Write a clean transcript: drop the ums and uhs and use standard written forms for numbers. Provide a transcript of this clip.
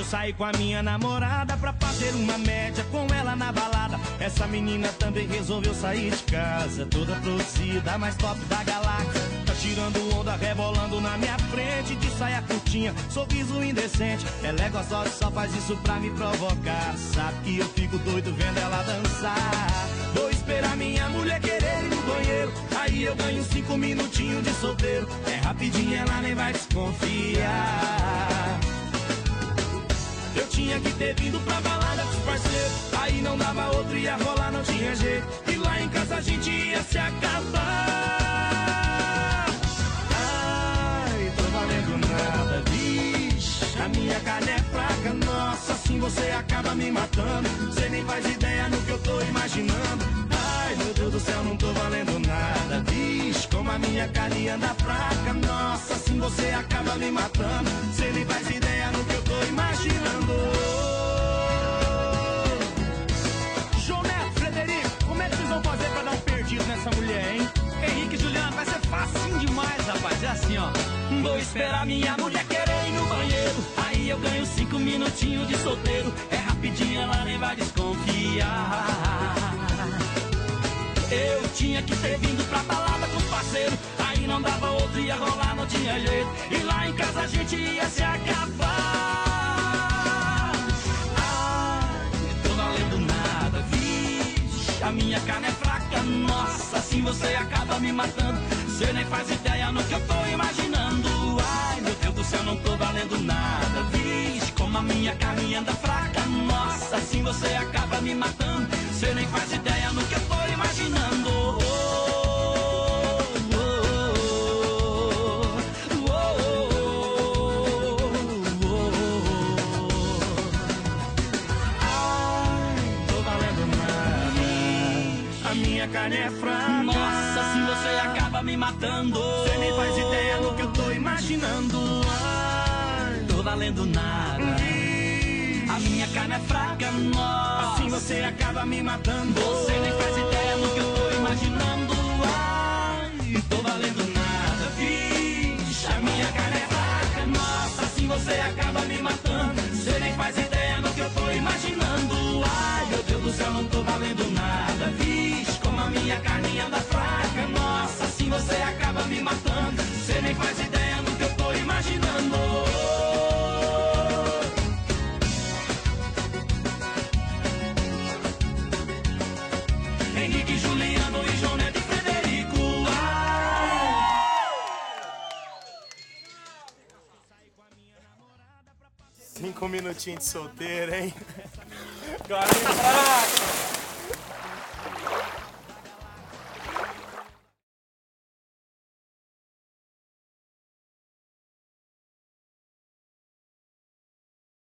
eu saí com a minha namorada pra fazer uma média com ela na balada. Essa menina também resolveu sair de casa, toda produzida, mais top da galáxia. Tá tirando onda, rebolando na minha frente, de saia curtinha, sorriso indecente. Ela é gostosa, só faz isso pra me provocar. Sabe que eu fico doido vendo ela dançar. Vou esperar minha mulher querer ir no banheiro, aí eu ganho 5 minutinhos de solteiro. É rapidinho, ela nem vai desconfiar. Eu tinha que ter vindo pra balada com os parceiros, aí não dava outro, ia rolar, não tinha jeito. E lá em casa a gente ia se acabar. Ai, tô valendo nada, vixe, a minha carne é fraca, nossa, assim você acaba me matando. Você nem faz ideia no que eu tô imaginando. Ai, meu Deus do céu, não tô valendo nada, vixe, como a minha carne anda fraca, nossa, assim você acaba me matando. Você nem faz ideia no que eu tô imaginando. João Neto, Frederico, como é que vocês vão fazer pra dar um perdido nessa mulher, hein? Henrique e Juliano, vai ser facinho demais, rapaz. É assim, ó. Vou esperar minha mulher querer ir no banheiro, aí eu ganho 5 minutinhos de solteiro. É rapidinho, ela nem vai desconfiar. Eu tinha que ter vindo pra balada com os parceiros, aí não dava outro, ia rolar, não tinha jeito. E lá em casa a gente ia se acabar. Ai, tô valendo nada, vixe, a minha carne é fraca, nossa, assim você acaba me matando. Você nem faz ideia no que eu tô imaginando. Ai, meu Deus do céu, não tô valendo nada, vixe, como a minha carne anda fraca, nossa, assim você acaba me matando. Você nem faz ideia no que eu tô imaginando. Ai, tô valendo nada, a minha carne é fraca, nossa, assim você acaba me matando. Você nem faz ideia no que eu tô imaginando. Ai, tô valendo nada, a minha carne é fraca, nossa, assim você acaba me matando. Você nem faz ideia no que eu tô imaginando. Ai, tô valendo nada, vixe, a minha carne é fraca, nossa, assim você acaba me matando. Você nem faz ideia no que eu tô imaginando. Ai, meu Deus do céu, não tô valendo nada, vixe, como a minha carne anda fraca, nossa, assim você acaba me matando. Você nem faz ideia no que eu tô imaginando. Henrique, Juliano e João Neto e Frederico. 5 minutinhos de solteiro, hein? Carne fraca.